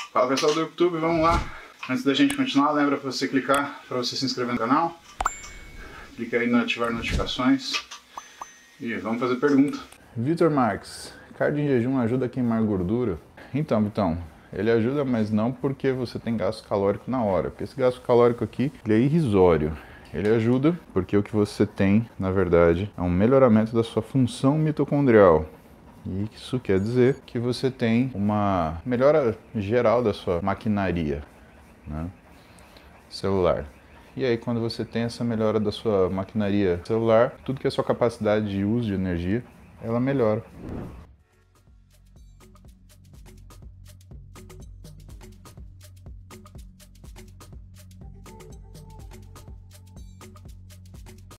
Fala pessoal do YouTube, vamos lá. Antes da gente continuar, lembra para você clicar para você se inscrever no canal. Clica aí no ativar notificações e vamos fazer pergunta. Vitor Marques, cardio em jejum ajuda a queimar gordura? Então, Vitão, ele ajuda, mas não porque você tem gasto calórico na hora. Porque esse gasto calórico aqui, ele é irrisório. Ele ajuda porque o que você tem, na verdade, é um melhoramento da sua função mitocondrial. E isso quer dizer que você tem uma melhora geral da sua maquinaria, né, celular. E aí, quando você tem essa melhora da sua maquinaria celular, tudo que é a sua capacidade de uso de energia, ela melhora.